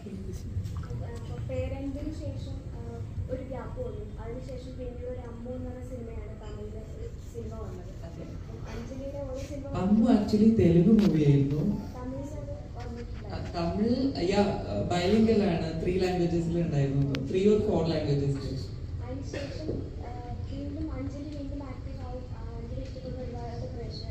പേരന്റിന് ശേഷം ഒരു ഗ്യാപ്പ് വന്നു. അതിനുശേഷം പിന്നീട് ഒരു അമ്മു എന്ന് പറഞ്ഞ സിനിമയാണ് തമിഴിലെ സിനിമ വന്നത്. അഞ്ജലിയുടെ ഒരു സിനിമ അമ്മു ആക്ച്വലി തെലുഗു മൂവിയായിരുന്നു. തമിഴ് ബൈലിംഗൽ ആണ്, 3 ലാംഗ്വേജസിൽ ഉണ്ടായിരുന്നു, 3 or 4 ലാംഗ്വേജസിൽ. അതിനുശേഷം വീണ്ടും അഞ്ജലി വീണ്ടും ആക്റ്റീവ് ആവും. അഞ്ജലി ഇഷ്ടപ്പെടുന്ന ഒരുപാട്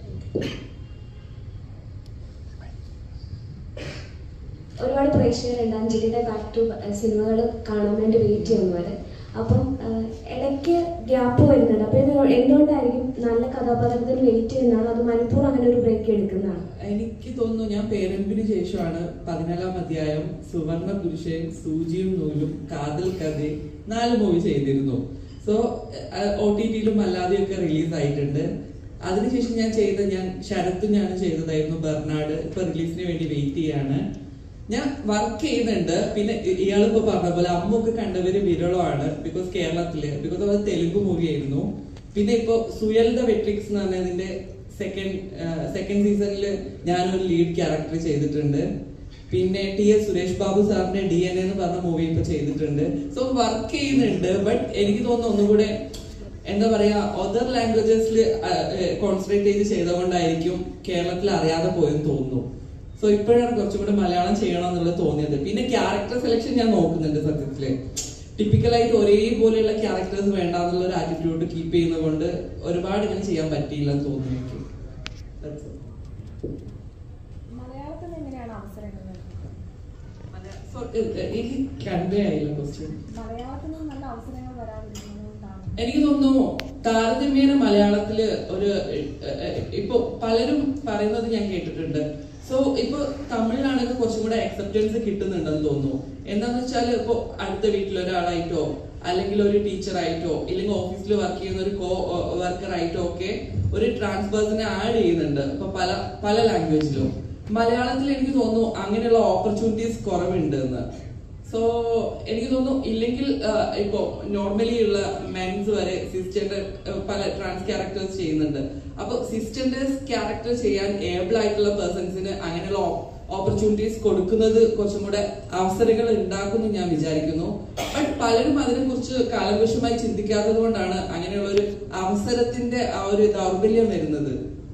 പ്രേക്ഷകരുണ്ട് അഞ്ജലിയുടെ ബാക്ക് ടു സിനിമകൾ കാണാൻ വേണ്ടി വെയിറ്റ് ചെയ്യുന്നവര്. അപ്പം ഇടയ്ക്ക് ഗ്യാപ്പ് വരുന്നുണ്ട്. അപ്പൊ ഇത് എന്തുകൊണ്ടായിരിക്കും? നല്ല കഥാപാത്രത്തിന് വെയിറ്റ് ചെയ്യുന്നതാണ്, അത് മനഃപൂർവ്വം അങ്ങനെ ഒരു ബ്രേക്ക് എടുക്കുന്നതാണ്? എനിക്ക് തോന്നുന്നു ഞാൻ പേരമ്പിന് ശേഷമാണ് 14-ാം അധ്യായം, സുവർണ പുരുഷൻ, സൂചിയും നൂലും, കാതൽ കഥ 4 മൂവി ചെയ്തിരുന്നു. സോ OTT-ലും അല്ലാതെയൊക്കെ റിലീസ് ആയിട്ടുണ്ട്. അതിനുശേഷം ഞാൻ ശരത്തും ഞാൻ ചെയ്തതായിരുന്നു ബെർണാഡ്. ഇപ്പൊ റിലീസിന് വേണ്ടി വെയിറ്റ് ചെയ്യാണ്. ഞാൻ വർക്ക് ചെയ്യുന്നുണ്ട്. പിന്നെ ഇയാളിപ്പോ പറഞ്ഞ പോലെ അമ്മൊക്കെ കണ്ടവര് വിരളമാണ്, ബിക്കോസ് കേരളത്തില്, ബിക്കോസ് അത് തെലുഗു മൂവി ആയിരുന്നു. പിന്നെ ഇപ്പൊ സുയൽ ദ വെട്രിക്സ് എന്ന് പറഞ്ഞതിന്റെ സെക്കൻഡ് സീസണില് ഞാനൊരു ലീഡ് ക്യാരക്ടർ ചെയ്തിട്ടുണ്ട്. പിന്നെ TS സുരേഷ് ബാബു സാറിന്റെ DNA എന്ന് പറഞ്ഞ മൂവി ഇപ്പൊ ചെയ്തിട്ടുണ്ട്. സോ വർക്ക് ചെയ്യുന്നുണ്ട്. ബട്ട് എനിക്ക് തോന്നുന്നു ഒന്നുകൂടെ എന്താ പറയാ, അതർ ലാംഗ്വേജസിൽ കോൺസെൻട്രേറ്റ് ചെയ്ത് ചെയ്തുകൊണ്ടായിരിക്കും കേരളത്തിൽ അറിയാതെ പോയെന്ന് തോന്നുന്നു. സോ ഇപ്പോഴാണ് കുറച്ചും കൂടെ മലയാളം ചെയ്യണം എന്നുള്ളത് തോന്നിയത്. പിന്നെ ക്യാരക്ടർ സെലക്ഷൻ ഞാൻ നോക്കുന്നുണ്ട്. സത്യത്തില് ടിപ്പിക്കലായിട്ട് ഒരേപോലെയുള്ള ക്യാരക്ടേഴ്സ് വേണ്ട എന്നുള്ള ഒരു ആറ്റിറ്റ്യൂഡ് കീപ്പ് ചെയ്യുന്നത് കൊണ്ട് ഒരുപാട് ഇങ്ങനെ ചെയ്യാൻ പറ്റിയില്ല എന്ന് തോന്നുന്നു എനിക്ക്. മലയാളത്തിൽ എങ്ങനെയാണ് അവസരങ്ങൾ? എനിക്ക് കൺവേ ആയില്ല ക്വസ്റ്റ്യൻ. മലയാളത്തിൽ നിന്ന് നല്ല അവസരങ്ങൾ വരാതിരിക്കുന്നതുകൊണ്ടാണ് എനിക്ക് തോന്നുന്നു താരതമ്യേന മലയാളത്തില് ഒരു ഇപ്പൊ പലരും പറയുന്നത് ഞാൻ കേട്ടിട്ടുണ്ട്. സോ ഇപ്പൊ തമിഴിലാണെങ്കിൽ കുറച്ചും കൂടെ അക്സെപ്റ്റൻസ് കിട്ടുന്നുണ്ടെന്ന് തോന്നുന്നു. എന്താന്ന് വെച്ചാൽ ഇപ്പൊ അടുത്ത വീട്ടിലൊരാളായിട്ടോ അല്ലെങ്കിൽ ഒരു ടീച്ചറായിട്ടോ ഇല്ലെങ്കിൽ ഓഫീസിൽ വർക്ക് ചെയ്യുന്ന ഒരു കോ വർക്കർ ആയിട്ടോ ഒക്കെ ഒരു ട്രാൻസ് പേഴ്സണെ ആഡ് ചെയ്യുന്നുണ്ട് ഇപ്പൊ പല ലാംഗ്വേജിലും. മലയാളത്തിൽ എനിക്ക് തോന്നുന്നു അങ്ങനെയുള്ള ഓപ്പർച്യൂണിറ്റീസ് കുറവുണ്ട് എന്ന്. സോ എനിക്ക് തോന്നുന്നു ഇല്ലെങ്കിൽ ഇപ്പൊ നോർമലി ഉള്ള മെൻസ് വരെ സിസ്റ്ററിന്റെ പല ട്രാൻസ് ക്യാരക്ടേഴ്സ് ചെയ്യുന്നുണ്ട്. അപ്പൊ സിസ്റ്ററിന്റെ ക്യാരക്ടർ ചെയ്യാൻ ഏബിൾ ആയിട്ടുള്ള പേഴ്സൺസിന് അങ്ങനെയുള്ള ഓപ്പർച്യൂണിറ്റീസ് കൊടുക്കുന്നത് കുറച്ചും കൂടെ അവസരങ്ങൾ ഉണ്ടാക്കുന്നു ഞാൻ വിചാരിക്കുന്നു. ബട്ട് പലരും അതിനെ കുറിച്ച് കാലവശമായി ചിന്തിക്കാത്തത് കൊണ്ടാണ് അങ്ങനെയുള്ള ഒരു അവസരത്തിന്റെ ആ ഒരു ദൗർബല്യം വരുന്നത്.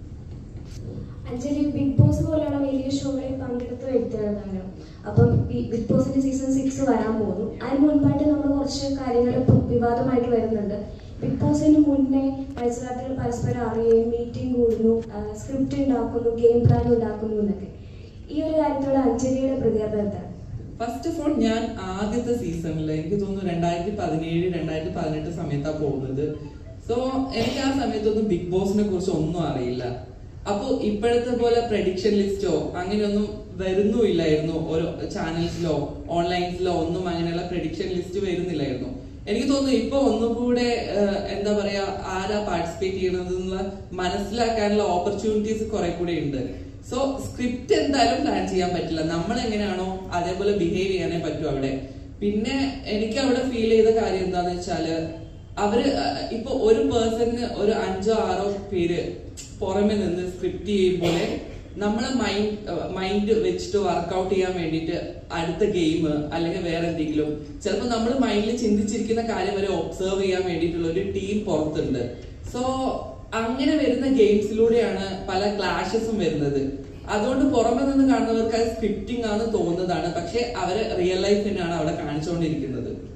അഞ്ജലി ബിഗ് ബോസ് പോലെയുള്ള വലിയ ഷോകളിൽ പങ്കെടുത്ത വ്യക്തികളാണ്. അപ്പം ബിഗ് ബോസിന്റെ സീസൺ 6 വരാൻ പോകുന്നു. അതിന് മുൻപായിട്ട് നമ്മൾ കുറച്ച് കാര്യങ്ങൾ ഇപ്പം വിവാദമായിട്ട് വരുന്നുണ്ട്. ബിഗ് ബോസിന് മുന്നേ മത്സരാർത്ഥികൾ പരസ്പരം അറിയുകയും മീറ്റിംഗ് കൂടുന്നു, സ്ക്രിപ്റ്റ് ഉണ്ടാക്കുന്നു, ഗെയിം പ്ലാൻ ഉണ്ടാക്കുന്നു എന്നൊക്കെ. ഈ ഒരു കാര്യത്തോടെ അഞ്ജലിയുടെ പ്രതികരണം എന്താണ്? ഫസ്റ്റ് ഓഫ് ഓൾ ഞാൻ ആദ്യത്തെ സീസണിൽ എനിക്ക് തോന്നുന്നു 2017-2018 സമയത്താണ് പോകുന്നത്. സോ എനിക്ക് ആ സമയത്തൊന്നും ബിഗ് ബോസിനെ കുറിച്ച് ഒന്നും അറിയില്ല. അപ്പൊ ഇപ്പോഴത്തെ പോലെ പ്രഡിക്ഷൻ ലിസ്റ്റോ അങ്ങനെയൊന്നും വരുന്നുമില്ലായിരുന്നു. ഓരോ ചാനൽസിലോ ഓൺലൈൻസിലോ ഒന്നും അങ്ങനെയുള്ള പ്രഡിക്ഷൻ ലിസ്റ്റ് വരുന്നില്ലായിരുന്നു. എനിക്ക് തോന്നുന്നു ഇപ്പൊ ഒന്നുകൂടെ എന്താ പറയാ ആരാ പാർട്ടിസിപ്പേറ്റ് ചെയ്യണതെന്നുള്ള മനസ്സിലാക്കാനുള്ള ഓപ്പർച്യൂണിറ്റീസ് കുറെ കൂടെ ഉണ്ട്. സോ സ്ക്രിപ്റ്റ് എന്തായാലും പ്ലാൻ ചെയ്യാൻ പറ്റില്ല. നമ്മൾ എങ്ങനെയാണോ അതേപോലെ ബിഹേവ് ചെയ്യാനേ പറ്റൂ അവിടെ. പിന്നെ എനിക്ക് അവിടെ ഫീൽ ചെയ്ത കാര്യം എന്താന്ന് വെച്ചാല് അവര് ഇപ്പൊ ഒരു പേഴ്സണിന് ഒരു 5-6 പേര് പുറമെ നിന്ന് സ്ക്രിപ്റ്റ് ചെയ്യുമ്പോലെ നമ്മളെ മൈൻഡ് വെച്ചിട്ട് വർക്ക്ഔട്ട് ചെയ്യാൻ വേണ്ടിയിട്ട് അടുത്ത ഗെയിം അല്ലെങ്കിൽ വേറെ എന്തെങ്കിലും ചിലപ്പോൾ നമ്മൾ മൈൻഡിൽ ചിന്തിച്ചിരിക്കുന്ന കാര്യം വരെ ഒബ്സർവ് ചെയ്യാൻ വേണ്ടിയിട്ടുള്ള ഒരു ടീം പുറത്തുണ്ട്. സോ അങ്ങനെ വരുന്ന ഗെയിംസിലൂടെയാണ് പല ക്ലാഷസും വരുന്നത്. അതുകൊണ്ട് പുറമെ നിന്ന് കാണുന്നവർക്ക് അത് സ്ക്രിപ്റ്റിംഗ് ആണെന്ന് തോന്നുന്നതാണ്. പക്ഷെ അവര് റിയൽ ലൈഫ് തന്നെയാണ് അവിടെ കാണിച്ചുകൊണ്ടിരിക്കുന്നത്.